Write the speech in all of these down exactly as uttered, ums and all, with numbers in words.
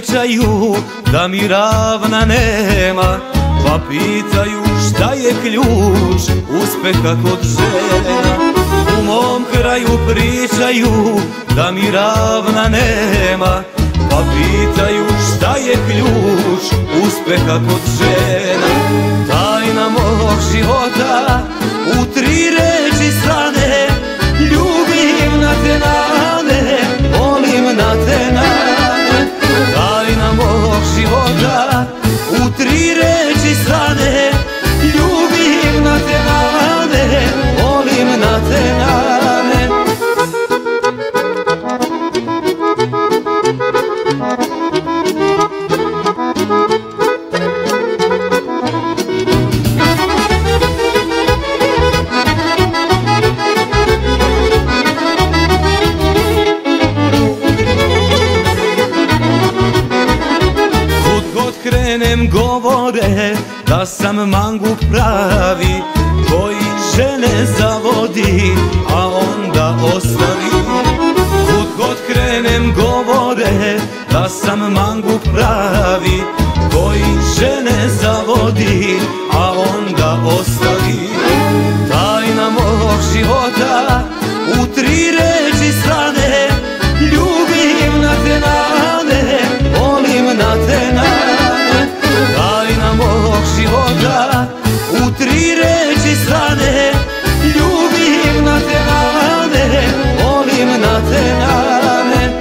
pričaju da mi ravna nema, pa pitaju šta je ključ uspeha kod žena. U mom kraju pričaju da mi ravna nema, pa pitaju šta je ključ uspeha kod žena. Tajna mog života u tri reči stane: ljubim na te nane, volim na te nane. Tajna mog života u tri reči stane: ljubim na te nane, volim na te nane. Krenem govore da sam mangup pravi, koji žene zavodi, a onda ostavi. Kud god krenem govore da sam mangup pravi, koji žene zavodi, a onda ostavi. Tajna mog života u tri reči stane: ljubim na te nane, volim na te nane. Tajna mog života u tri reči stane: ljubim na te nane, volim na te nane.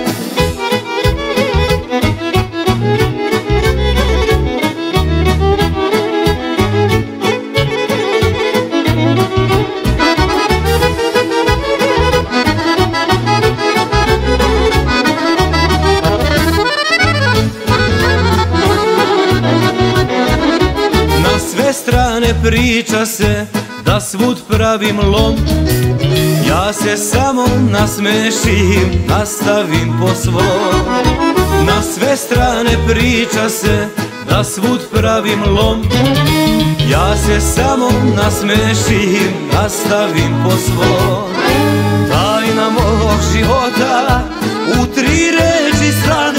Strane priča se da svud pravim lom, ja se samo nasmešim, nastavim po svom. Na sve strane priča se da svud pravim lom, ja se samo nasmešim, nastavim po svom. Tajna mog života u tri reči stane: